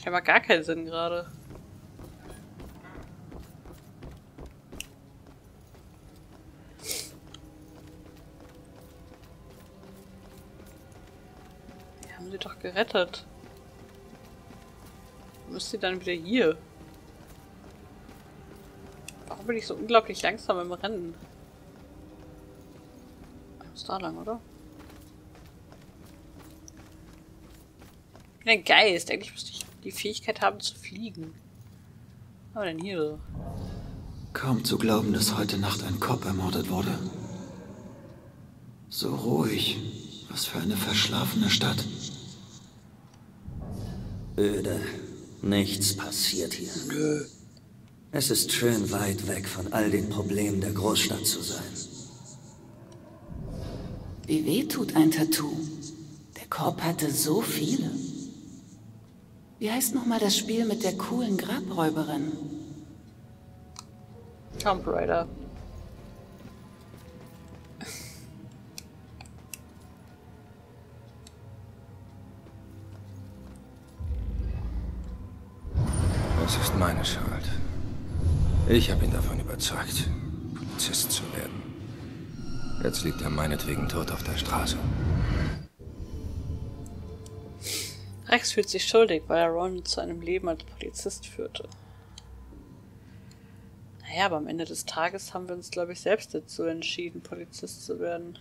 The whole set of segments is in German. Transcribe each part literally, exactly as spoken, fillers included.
Ja, macht gar keinen Sinn gerade. Die haben sie doch gerettet. Warum ist sie dann wieder hier? Warum bin ich so unglaublich langsam im Rennen? Ich muss da lang, oder? Ich bin ein Geist. Eigentlich müsste ich die Fähigkeit haben zu fliegen. Was haben wir denn hier so? Kaum zu glauben, dass heute Nacht ein Cop ermordet wurde. So ruhig. Was für eine verschlafene Stadt. Öde. Nichts passiert hier. Nö. Es ist schön weit weg von all den Problemen der Großstadt zu sein. Wie weh tut ein Tattoo? Der Cop hatte so viele. Wie heißt nochmal das Spiel mit der coolen Grabräuberin? Tomb Raider. Es ist meine Schuld. Ich habe ihn davon überzeugt, Polizist zu werden. Jetzt liegt er meinetwegen tot auf der Straße. Rex fühlt sich schuldig, weil er Ron zu einem Leben als Polizist führte. Naja, aber am Ende des Tages haben wir uns, glaube ich, selbst dazu entschieden, Polizist zu werden.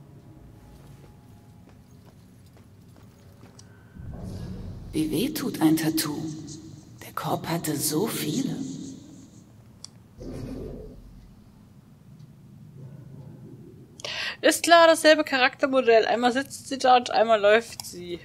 Wie weh tut ein Tattoo? Der Cop hatte so viele. Ist klar, dasselbe Charaktermodell. Einmal sitzt sie da und einmal läuft sie.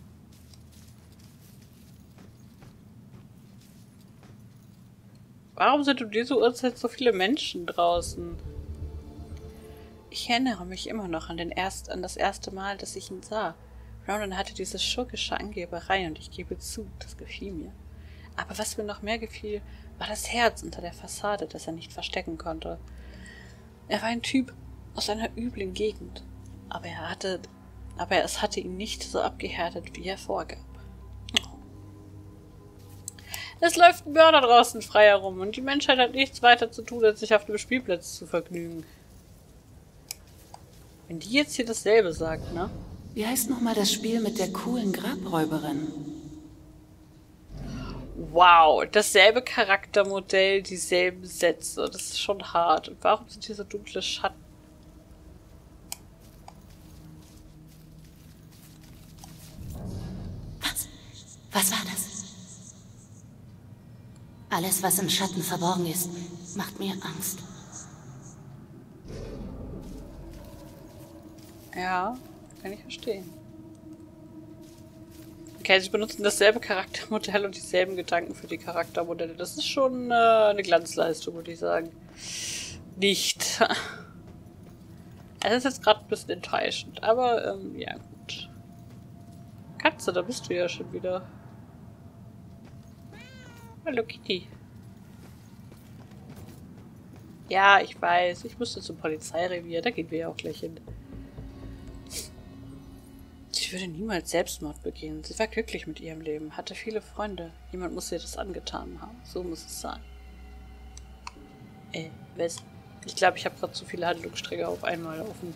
Warum sind um diese Uhrzeit so viele Menschen draußen? Ich erinnere mich immer noch an, den erst, an das erste Mal, dass ich ihn sah. Ronan hatte diese schurkische Angeberei und ich gebe zu, das gefiel mir. Aber was mir noch mehr gefiel, war das Herz unter der Fassade, das er nicht verstecken konnte. Er war ein Typ aus einer üblen Gegend, aber er hatte, aber es hatte ihn nicht so abgehärtet, wie er vorgab. Es läuft ein Mörder draußen frei herum und die Menschheit hat nichts weiter zu tun, als sich auf dem Spielplatz zu vergnügen. Wenn die jetzt hier dasselbe sagt, ne? Wie heißt nochmal das Spiel mit der coolen Grabräuberin? Wow, dasselbe Charaktermodell, dieselben Sätze. Das ist schon hart. Und warum sind hier so dunkle Schatten? Was? Was war das? Alles, was im Schatten verborgen ist, macht mir Angst. Ja, kann ich verstehen. Okay, sie benutzen dasselbe Charaktermodell und dieselben Gedanken für die Charaktermodelle. Das ist schon äh, eine Glanzleistung, würde ich sagen. Nicht. Es ist jetzt gerade ein bisschen enttäuschend, aber ähm, ja gut. Katze, da bist du ja schon wieder. Hallo Kitty. Ja, ich weiß. Ich musste zum Polizeirevier. Da gehen wir ja auch gleich hin. Sie würde niemals Selbstmord begehen. Sie war glücklich mit ihrem Leben, hatte viele Freunde. Jemand muss ihr das angetan haben. So muss es sein. Äh, was? Ich glaube, ich habe gerade zu viele Handlungsstränge auf einmal offen.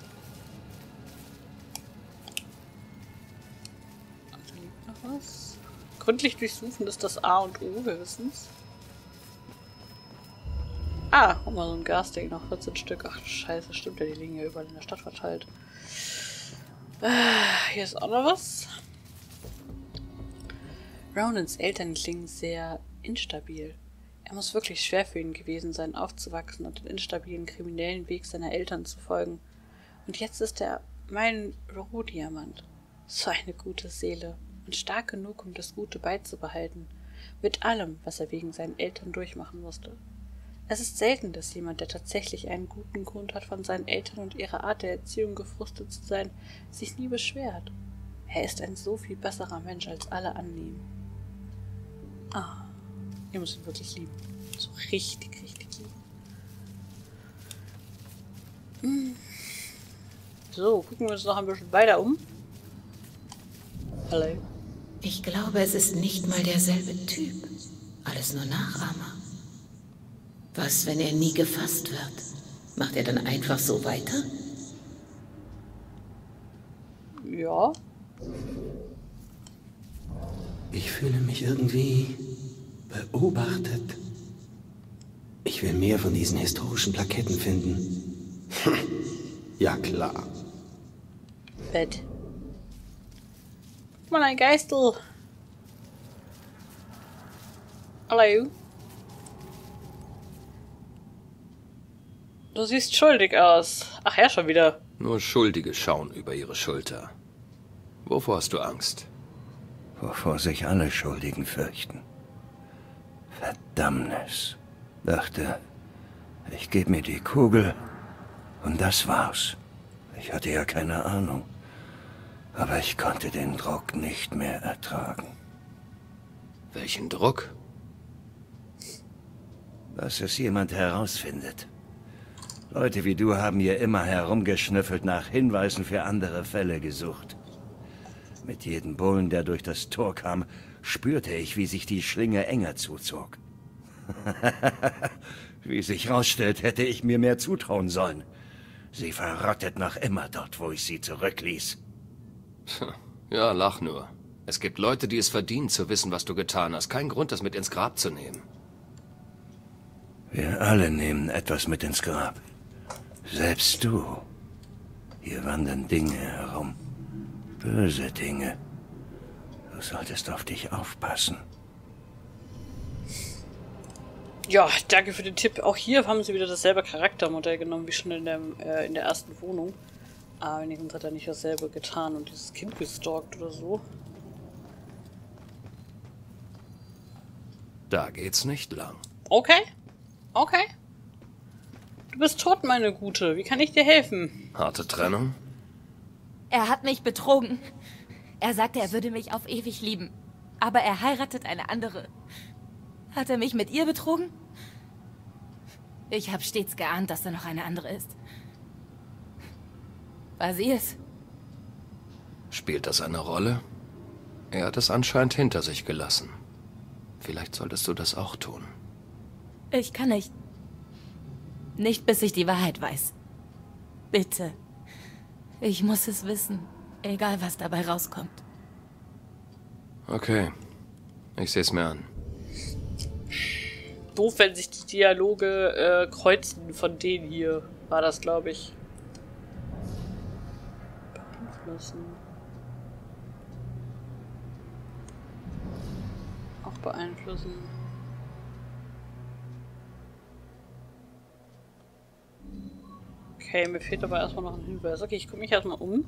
Da liegt noch was. Gründlich durchsuchen ist das A und O, wir wissen's. Ah, guck mal, so ein Gasding, noch vierzehn Stück. Ach, scheiße, stimmt ja, die liegen ja überall in der Stadt verteilt. Ah, hier ist auch noch was. Ronans Eltern klingen sehr instabil. Er muss wirklich schwer für ihn gewesen sein, aufzuwachsen und den instabilen kriminellen Weg seiner Eltern zu folgen. Und jetzt ist er mein Rohdiamant. So eine gute Seele und stark genug, um das Gute beizubehalten. Mit allem, was er wegen seinen Eltern durchmachen musste. Es ist selten, dass jemand, der tatsächlich einen guten Grund hat, von seinen Eltern und ihrer Art der Erziehung gefrustet zu sein, sich nie beschwert. Er ist ein so viel besserer Mensch, als alle annehmen. Ah, ihr müsst ihn wirklich lieben. So richtig, richtig lieben. So, gucken wir uns noch ein bisschen weiter um. Hallo. Ich glaube, es ist nicht mal derselbe Typ. Alles nur Nachahmer. Was, wenn er nie gefasst wird? Macht er dann einfach so weiter? Ja. Ich fühle mich irgendwie beobachtet. Ich will mehr von diesen historischen Plaketten finden. Ja, klar. Bett. Guck mal, ein Geistel. Hallo. Du siehst schuldig aus. Ach ja, schon wieder. Nur Schuldige schauen über ihre Schulter. Wovor hast du Angst? Wovor sich alle Schuldigen fürchten. Verdammnis. Dachte, ich gebe mir die Kugel und das war's. Ich hatte ja keine Ahnung. Aber ich konnte den Druck nicht mehr ertragen. Welchen Druck? Dass es jemand herausfindet. Leute wie du haben hier immer herumgeschnüffelt, nach Hinweisen für andere Fälle gesucht. Mit jedem Bullen, der durch das Tor kam, spürte ich, wie sich die Schlinge enger zuzog. Wie sich rausstellt, hätte ich mir mehr zutrauen sollen. Sie verrottet noch immer dort, wo ich sie zurückließ. Ja, lach nur. Es gibt Leute, die es verdienen zu wissen, was du getan hast. Kein Grund, das mit ins Grab zu nehmen. Wir alle nehmen etwas mit ins Grab. Selbst du. Hier wandern Dinge herum. Böse Dinge. Du solltest auf dich aufpassen. Ja, danke für den Tipp. Auch hier haben sie wieder dasselbe Charaktermodell genommen wie schon in der, äh, in der ersten Wohnung. Aber wenigstens hat er nicht dasselbe getan und dieses Kind gestalkt oder so. Da geht's nicht lang. Okay. Okay. Du bist tot, meine Gute. Wie kann ich dir helfen? Harte Trennung? Er hat mich betrogen. Er sagte, er würde mich auf ewig lieben. Aber er heiratet eine andere. Hat er mich mit ihr betrogen? Ich habe stets geahnt, dass da noch eine andere ist. War sie es? Spielt das eine Rolle? Er hat es anscheinend hinter sich gelassen. Vielleicht solltest du das auch tun. Ich kann nicht. Nicht, bis ich die Wahrheit weiß. Bitte. Ich muss es wissen. Egal, was dabei rauskommt. Okay. Ich sehe es mir an. Doof, wenn sich die Dialoge äh, kreuzen von denen hier. War das, glaube ich. Beeinflussen. Auch beeinflussen. Okay, mir fehlt aber erstmal noch ein Hinweis. Okay, ich gucke mich erstmal um.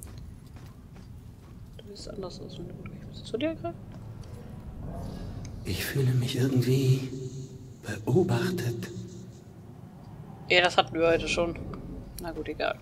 Du siehst anders aus, wenn du gut bist. Zu dir gerade? Ich fühle mich irgendwie beobachtet. Ja, das hatten wir heute schon. Na gut, egal.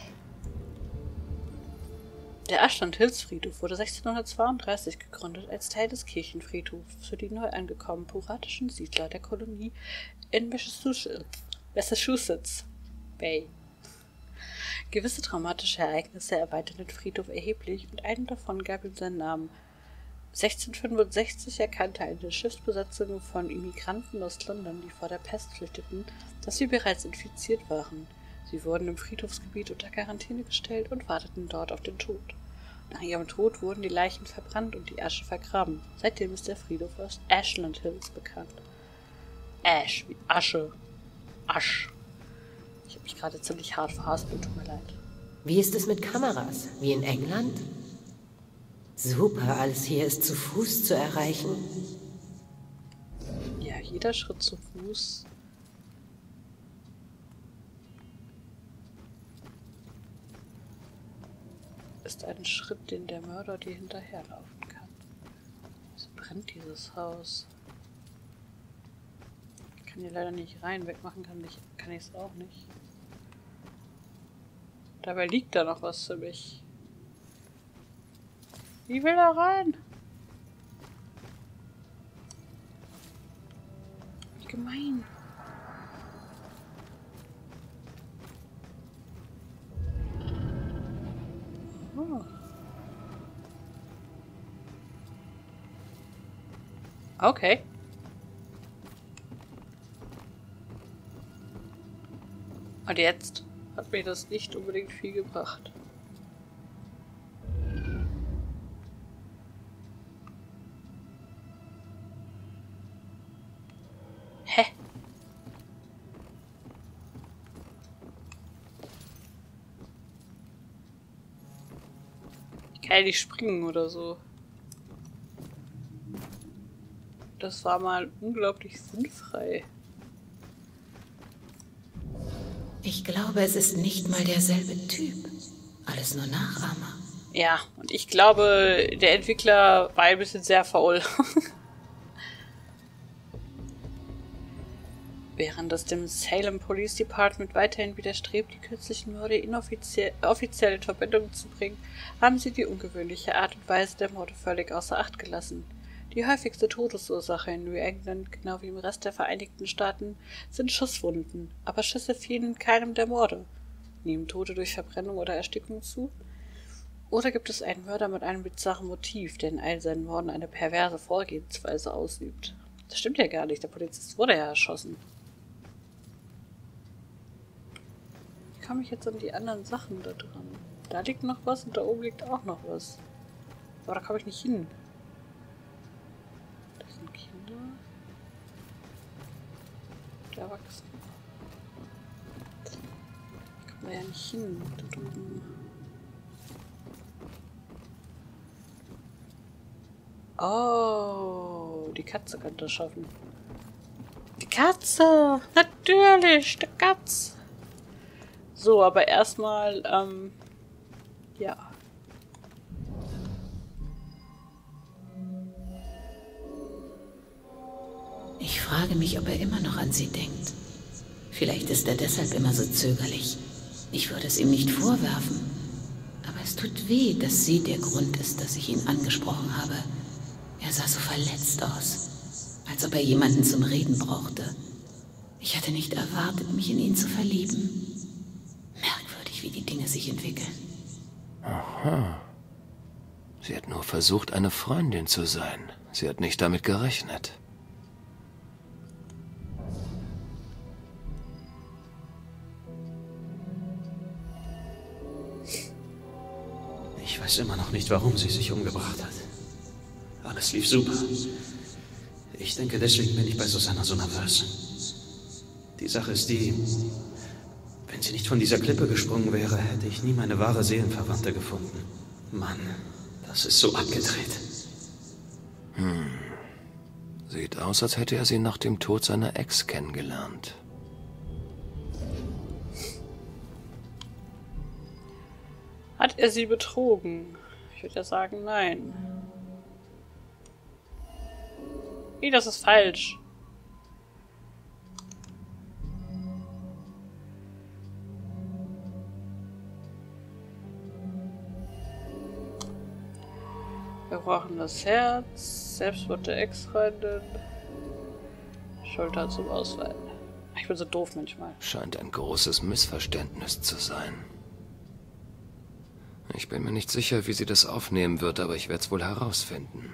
Der Ashland Hills Friedhof wurde sechzehnhundertzweiunddreißig gegründet als Teil des Kirchenfriedhofs für die neu angekommenen puratischen Siedler der Kolonie in Massachusetts Bay. Gewisse traumatische Ereignisse erweiterten den Friedhof erheblich und einem davon gab ihm seinen Namen. sechzehnhundertfünfundsechzig erkannte eine Schiffsbesatzung von Immigranten aus London, die vor der Pest flüchteten, dass sie bereits infiziert waren. Sie wurden im Friedhofsgebiet unter Quarantäne gestellt und warteten dort auf den Tod. Nach ihrem Tod wurden die Leichen verbrannt und die Asche vergraben. Seitdem ist der Friedhof aus Ashland Hills bekannt. Ash, wie Asche. Asch. Ich habe mich gerade ziemlich hart verhaspelt, tut mir leid. Wie ist es mit Kameras? Wie in England? Super, alles hier ist zu Fuß zu erreichen. Ja, jeder Schritt zu Fuß. Ist ein Schritt, den der Mörder dir hinterherlaufen kann. Wieso brennt dieses Haus? Ich kann hier leider nicht rein. Wegmachen kann ich kann ich es auch nicht. Dabei liegt da noch was für mich. Ich will da rein. Wie gemein. Oh. Okay. Und jetzt hat mir das nicht unbedingt viel gebracht. Hä? Ich kann ja nicht springen oder so. Das war mal unglaublich sinnfrei. Ich glaube, es ist nicht mal derselbe Typ. Alles nur Nachahmer. Ja, und ich glaube, der Entwickler war ein bisschen sehr faul. Während es dem Salem Police Department weiterhin widerstrebt, die kürzlichen Morde inoffiziell offiziell in Verbindung zu bringen, haben sie die ungewöhnliche Art und Weise der Morde völlig außer Acht gelassen. Die häufigste Todesursache in New England, genau wie im Rest der Vereinigten Staaten, sind Schusswunden, aber Schüsse fielen in keinem der Morde. Nehmen Tote durch Verbrennung oder Erstickung zu? Oder gibt es einen Mörder mit einem bizarren Motiv, der in all seinen Morden eine perverse Vorgehensweise ausübt? Das stimmt ja gar nicht, der Polizist wurde ja erschossen. Wie komme ich jetzt an die anderen Sachen da dran? Da liegt noch was und da oben liegt auch noch was. Aber da komme ich nicht hin. Das sind Kinder. Und Erwachsene. Ich komme da ja nicht hin. Da drüben. Oh, die Katze kann das schaffen. Die Katze! Natürlich, die Katze! So, aber erstmal, ähm, ja. Ich frage mich, ob er immer noch an sie denkt. Vielleicht ist er deshalb immer so zögerlich. Ich würde es ihm nicht vorwerfen. Aber es tut weh, dass sie der Grund ist, dass ich ihn angesprochen habe. Er sah so verletzt aus, als ob er jemanden zum Reden brauchte. Ich hatte nicht erwartet, mich in ihn zu verlieben. Merkwürdig, wie die Dinge sich entwickeln. Aha. Sie hat nur versucht, eine Freundin zu sein. Sie hat nicht damit gerechnet. Ich weiß immer noch nicht, warum sie sich umgebracht hat. Alles lief super. Ich denke, deswegen bin ich bei Susanna so nervös. Die Sache ist die, wenn sie nicht von dieser Klippe gesprungen wäre, hätte ich nie meine wahre Seelenverwandte gefunden. Mann, das ist so abgedreht. Hm. Sieht aus, als hätte er sie nach dem Tod seiner Ex kennengelernt. Hat er sie betrogen? Ich würde ja sagen, nein. Nee, das ist falsch. Gebrochenes Herz, Selbstmord der Ex-Freundin, Schulter zum Ausfallen. Ich bin so doof manchmal. Scheint ein großes Missverständnis zu sein. Ich bin mir nicht sicher, wie sie das aufnehmen wird, aber ich werde es wohl herausfinden.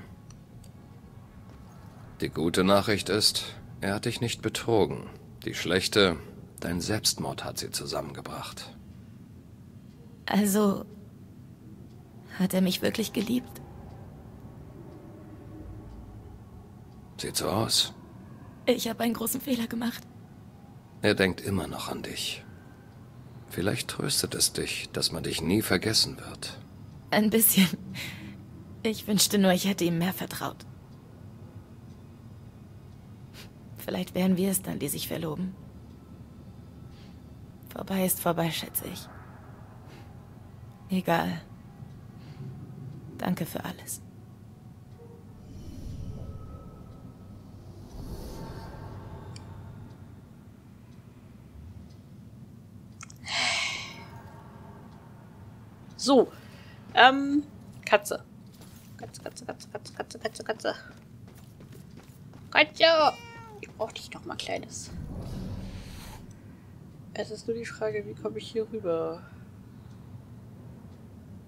Die gute Nachricht ist, er hat dich nicht betrogen. Die schlechte, dein Selbstmord hat sie zusammengebracht. Also, hat er mich wirklich geliebt? Sieht so aus. Ich habe einen großen Fehler gemacht. Er denkt immer noch an dich. Vielleicht tröstet es dich, dass man dich nie vergessen wird. Ein bisschen. Ich wünschte nur, ich hätte ihm mehr vertraut. Vielleicht wären wir es dann, die sich verloben. Vorbei ist vorbei, schätze ich. Egal. Danke für alles. So, ähm, Katze. Katze, Katze, Katze, Katze, Katze, Katze, Katze. Katze! Ich brauch dich noch mal, Kleines. Es ist nur die Frage, wie komme ich hier rüber?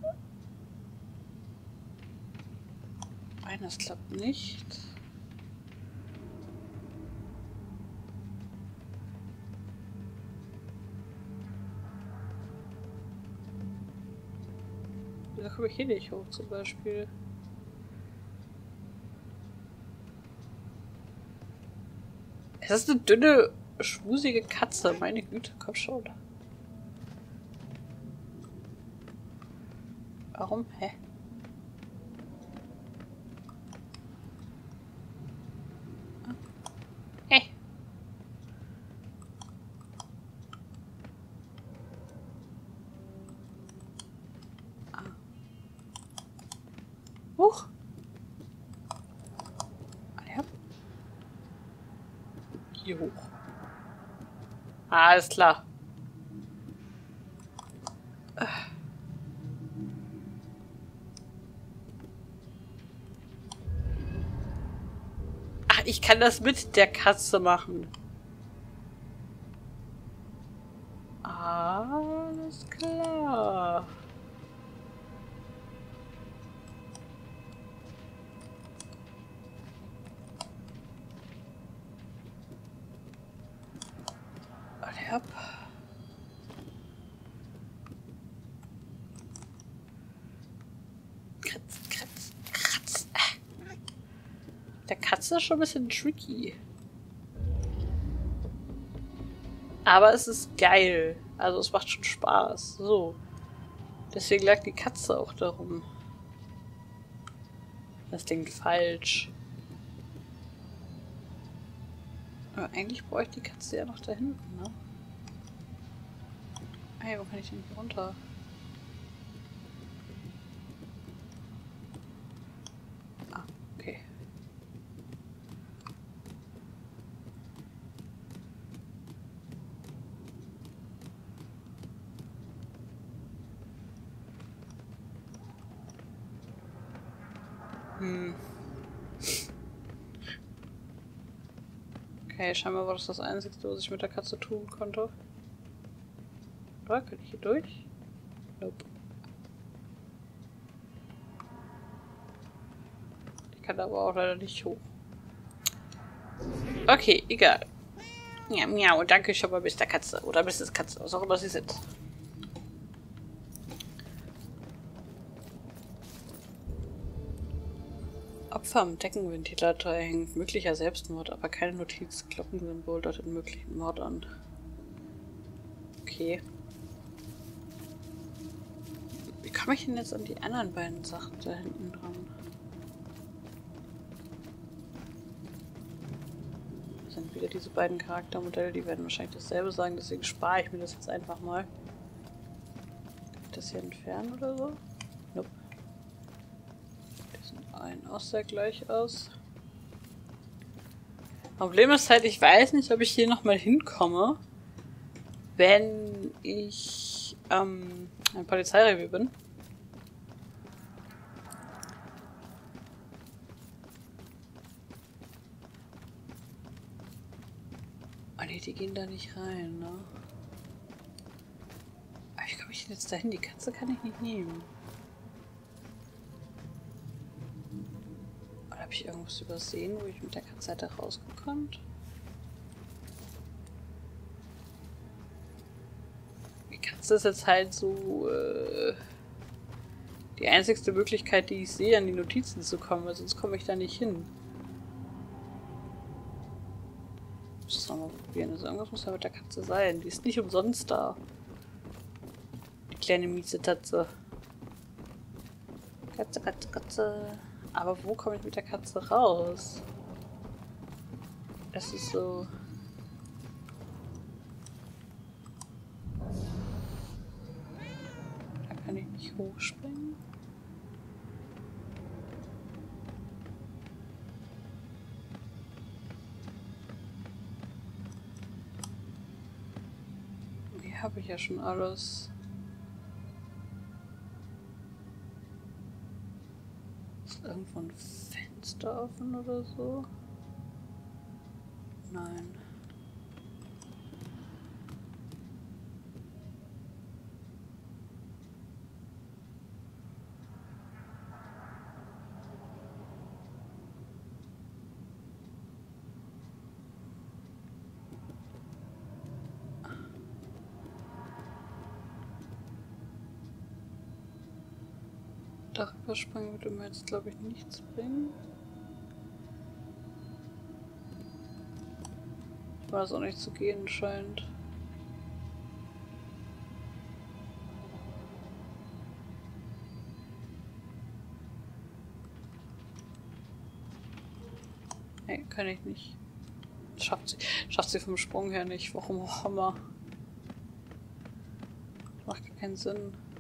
Eines klappt nicht. komme ich hier nicht hoch zum Beispiel. Es ist eine dünne, schmusige Katze. Meine Güte, komm schon. Warum? Hä? Hey. Ah. Huch. Ah, ja. Hier hoch. Ah, alles klar. Ach, ich kann das mit der Katze machen. Alles klar. Warte ab. Kratz, kratz, kratz. Der Katze ist schon ein bisschen tricky. Aber es ist geil. Also es macht schon Spaß. So. Deswegen lag die Katze auch darum. Das klingt falsch. Aber eigentlich brauche ich die Katze ja noch da hinten, ne? Ah ja, wo kann ich denn hier runter? Ah, okay. Hm. Okay, scheinbar war das das Einzige, was ich mit der Katze tun konnte. Oder? Kann ich hier durch? Nope. Ich kann aber auch leider nicht hoch. Okay, egal. Ja, miau, danke schon mal, Mister Katze. Oder Misses Katze, was auch immer sie sind. Opfer am Deckenventilator hängt. Möglicher Selbstmord, aber keine Notiz. Glockensymbol deutet einen möglichen Mord an. Okay. Wie komme ich denn jetzt an die anderen beiden Sachen da hinten dran? Das sind wieder diese beiden Charaktermodelle, die werden wahrscheinlich dasselbe sagen, deswegen spare ich mir das jetzt einfach mal. Kann ich das hier entfernen oder so? Nope. Die sind allen auch sehr gleich aus. Problem ist halt, ich weiß nicht, ob ich hier nochmal hinkomme, wenn ich ähm, ein Polizeirevier bin. Oh ne, die gehen da nicht rein, ne? Aber wie komme ich denn jetzt dahin? Die Katze kann ich nicht nehmen. Oder habe ich irgendwas übersehen, wo ich mit der Katze hätte rausgekommen? Die Katze ist jetzt halt so äh, die einzigste Möglichkeit, die ich sehe, an die Notizen zu kommen, weil sonst komme ich da nicht hin. Ich muss das nochmal probieren. Also irgendwas muss da mit der Katze sein. Die ist nicht umsonst da. Die kleine miese Tatze. Katze, Katze, Katze. Aber wo komme ich mit der Katze raus? Es ist so... Da kann ich nicht hochspringen. Hier habe ich ja schon alles. Ist irgendwo ein Fenster offen oder so? Nein. Darüber springen würde mir jetzt, glaube ich, nichts bringen. Weil es auch nicht zu gehen scheint. Nee, kann ich nicht. Schafft sie, schafft sie vom Sprung her nicht. Warum auch immer. Macht keinen Sinn.